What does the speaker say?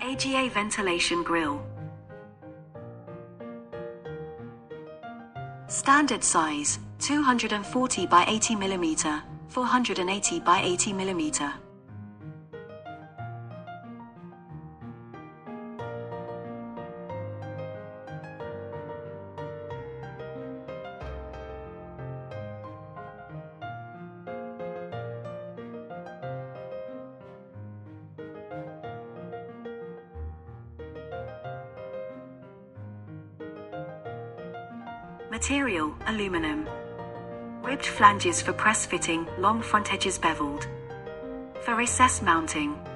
AGA ventilation grill. Standard size, 240 by 80 mm, 480 by 80 mm. Material, aluminum. Ribbed flanges for press fitting, long front edges beveled. For recess mounting.